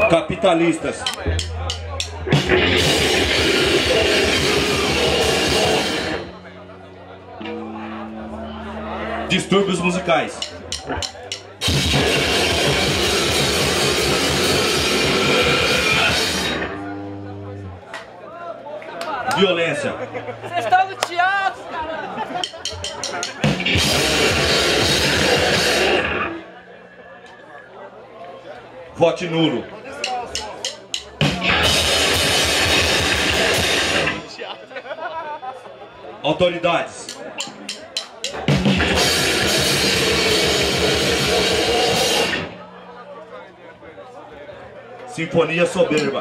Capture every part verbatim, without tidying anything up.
Capitalistas. Distúrbios musicais. Violência. Vocês estão no teatro, caramba! Vote nulo. Autoridades. Sinfonia soberba.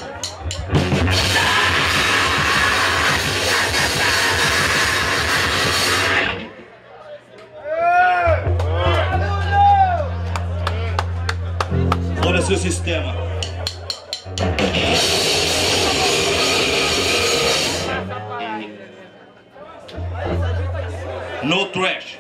Olha seu sistema. No trash.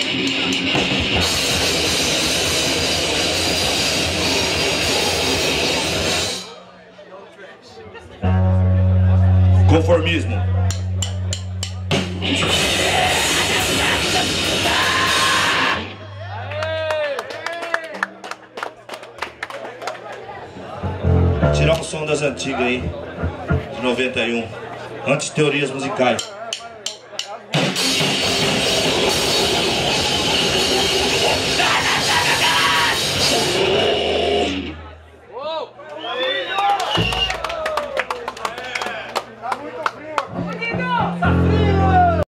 Conformismo. Tirar um som das antigas aí, de noventa e um, antes de teorias musicais.